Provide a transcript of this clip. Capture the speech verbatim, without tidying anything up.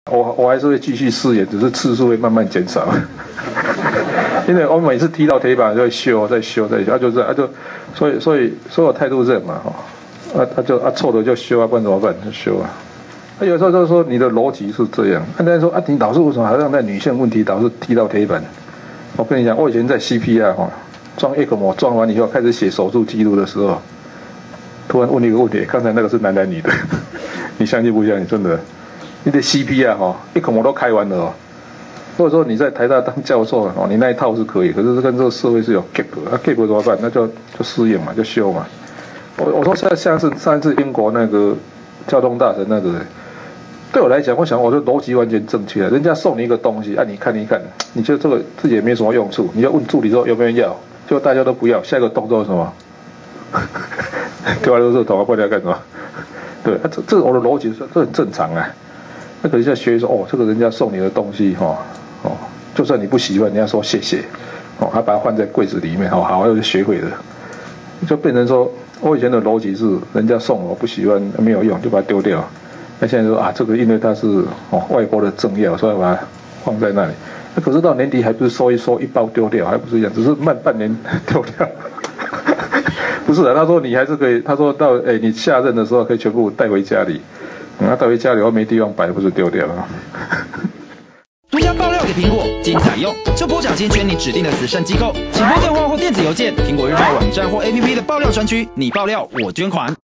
我我还是会继续试验，只是次数会慢慢减少。因为我每次踢到铁板就会修，再修，再修，啊就是啊就，所以所以所以我态度是嘛哈，啊啊就啊错的就修啊，不然怎么办？就修啊。啊有时候就是说你的逻辑是这样，啊大家说啊你老是为什么还让在女性问题导致踢到铁板？我跟你讲，我以前在 C P R 哈装 E C M O 装完以后开始写手术记录的时候，突然问你一个问题，刚才那个是男的女的？你相信不相信？真的，你的 C P R 哈 E C M O 都开完了哦。或者说你在台大当教授哦，你那一套是可以，可是跟这个社会是有 gap， 啊 gap 怎么办？那就就适应嘛，就修嘛。我我说像像是上一次英国那个交通大臣那个，对我来讲，我想我的逻辑完全正确，人家送你一个东西，啊你看一看，你觉得这个自己也没什么用处，你就问助理说有没有人要，结果大家都不要，下一个动作是什么？丢完垃圾桶啊，不然要干什么？对，啊这这我的逻辑是这很正常啊。那可是在学说哦，这个人家送你的东西哈。哦，就算你不喜欢，你要说谢谢，哦，还把它放在柜子里面，哦，好，又是学会了，就变成说，我以前的逻辑是，人家送我不喜欢没有用，就把它丢掉。那现在说啊，这个因为它是哦外国的政要，所以把它放在那里。那可是到年底还不是收一收一包丢掉，还不是一样，只是慢半年丢掉。不是的，他说你还是可以，他说到哎你下任的时候可以全部带回家里，嗯，他带回家里后没地方摆，不是丢掉了。 独家爆料给苹果，精彩用就拨奖金捐你指定的慈善机构，请拨电话或电子邮件，苹果日报网站或 A P P 的爆料专区，你爆料我捐款。